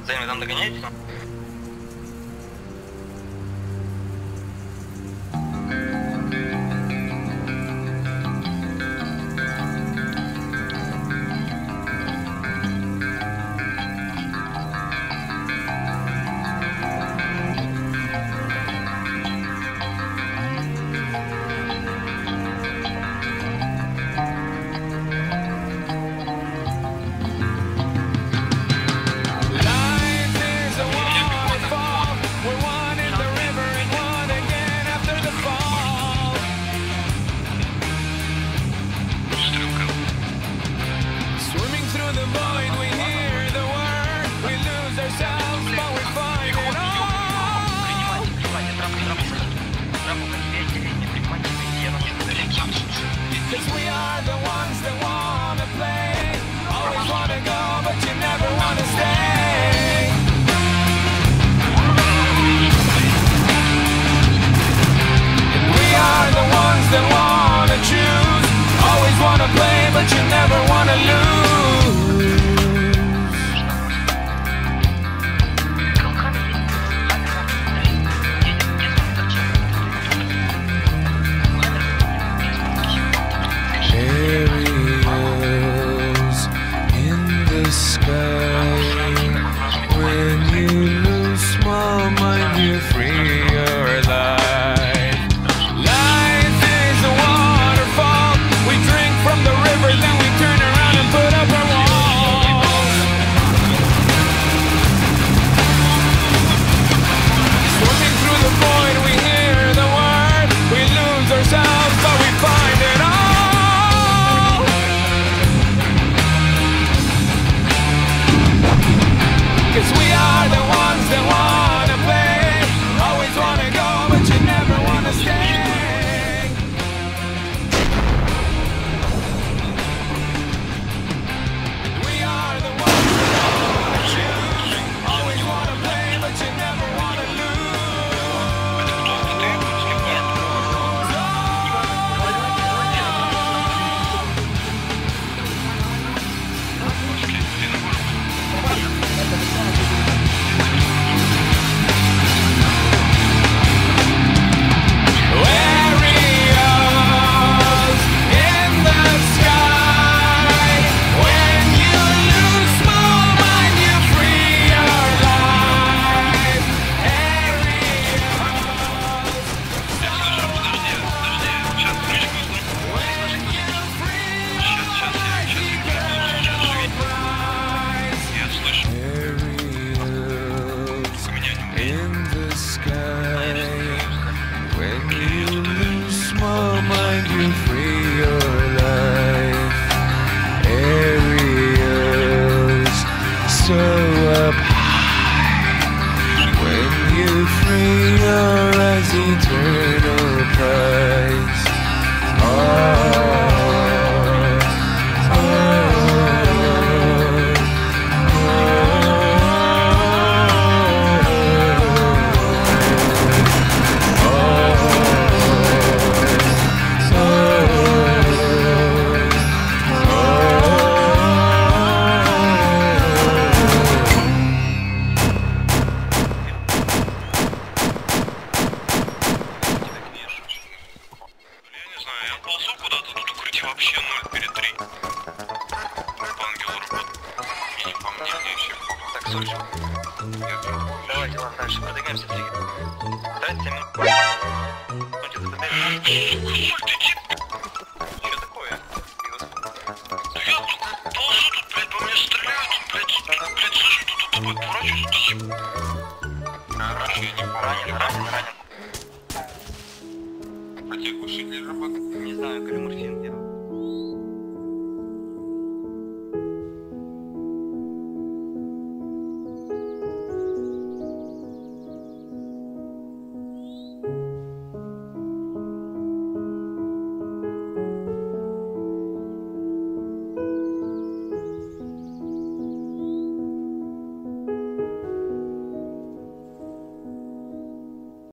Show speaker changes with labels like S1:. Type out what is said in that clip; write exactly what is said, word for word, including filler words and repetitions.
S1: За ними там догоняете?
S2: But you never wanna lose. Aerials in the sky. When you lose small mind, you free your life. Life is a waterfall. We drink from the river, then we turn around and put up our walls. Swimming through the void, we hear the word. We lose ourselves, but we find it all. 'Cause we are the ones that wanna play. Always wanna go, but you never wanna stay. So up high, when you free your eyes, eternal prize. Oh, oh,
S3: вообще ноль перед три. По ангелу работа. И по мне, мне еще.
S1: Так, слушай. Давайте, ладно, дальше продвигаемся. Тратите минут. Что такое?
S3: Да я тут ползу тут, блядь, по мне стреляют, тут, блядь, тут, блядь, слышу, тут, тут, тут, отворачиваюсь, тут, а, раньше я не помню.
S1: Ранен, ранен, ранен.
S3: А тебе глушитель работает?
S1: Не знаю, калиморфин делал.